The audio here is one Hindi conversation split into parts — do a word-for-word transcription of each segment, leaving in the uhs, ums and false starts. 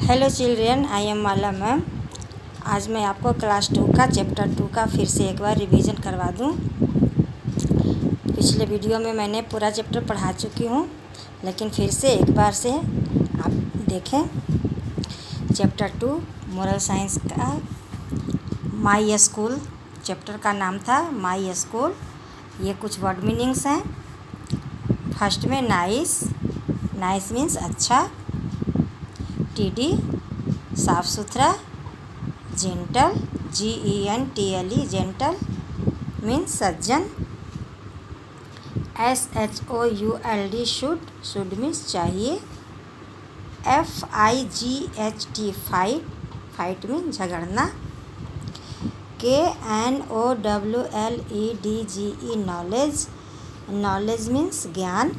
Hello children, I am Mala ma'am. आज मैं आपको क्लास टू का चैप्टर टू का फिर से एक बार रिवीजन करवा दूं। पिछले वीडियो में मैंने पूरा चैप्टर पढ़ा चुकी हूं, लेकिन फिर से एक बार से आप देखें। चैप्टर टू मोरल साइंस का माई स्कूल चैप्टर का नाम था, माई स्कूल। ये कुछ वर्ड मीनिंग्स हैं। फर्स्ट में नाइस, नाइस मीन्स अच्छा। टीडी साफ सुथरा। Gentle, G E N T L E gentle means सज्जन। S H O U L D should, should means चाहिए। F I G H T fight, fight means झगड़ना। K N O W L E D G E knowledge, knowledge means ज्ञान।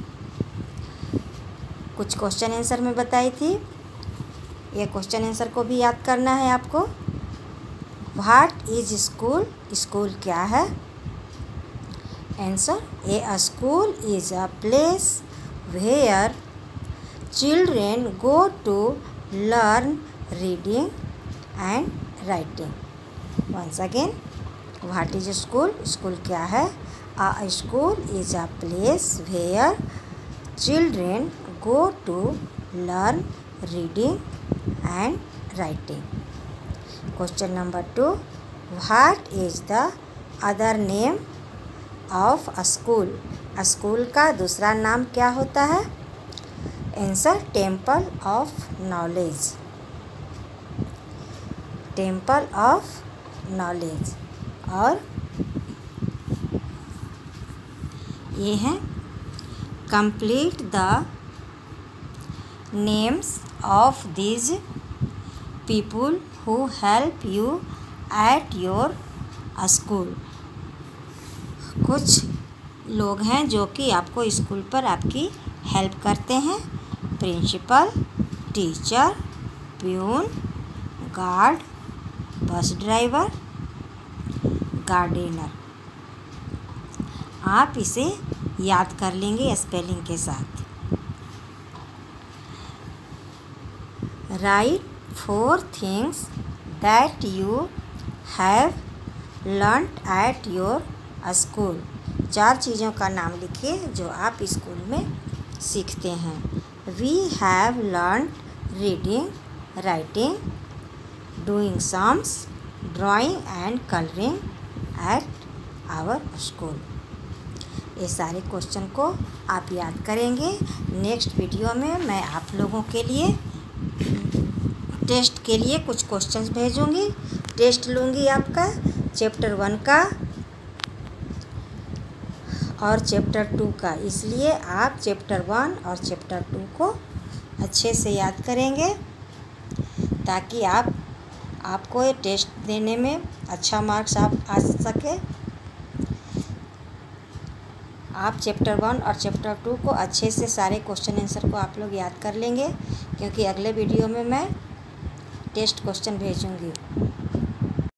कुछ क्वेश्चन आंसर में बताई थी, ये क्वेश्चन आंसर को भी याद करना है आपको। व्हाट इज स्कूल, स्कूल क्या है। Answer, a school is a place where children go to learn reading and writing. Once again, what is school, school क्या है। A school is a place where children go to learn reading and writing. Question number two, what is the other name of a school? A school का दूसरा नाम क्या होता है। Answer, temple of knowledge, temple of knowledge। और ये है complete the names of these people who help you at your school। कुछ लोग हैं जो कि आपको स्कूल पर आपकी हेल्प करते हैं। Principal, teacher, peon, guard, bus driver, gardener. आप इसे याद कर लेंगे स्पेलिंग के साथ। Write four things that you have learnt at your school। चार चीज़ों का नाम लिखिए जो आप स्कूल में सीखते हैं। We have learnt reading, writing, doing sums, drawing and coloring at our school। ये सारे क्वेश्चन को आप याद करेंगे। नेक्स्ट वीडियो में मैं आप लोगों के लिए टेस्ट के लिए कुछ क्वेश्चंस भेजूंगी। टेस्ट लूँगी आपका चैप्टर वन का और चैप्टर टू का, इसलिए आप चैप्टर वन और चैप्टर टू को अच्छे से याद करेंगे ताकि आप आपको ये टेस्ट देने में अच्छा मार्क्स आप आ सके। आप चैप्टर वन और चैप्टर टू को अच्छे से सारे क्वेश्चन आंसर को आप लोग याद कर लेंगे, क्योंकि अगले वीडियो में मैं टेस्ट क्वेश्चन भेजूंगी।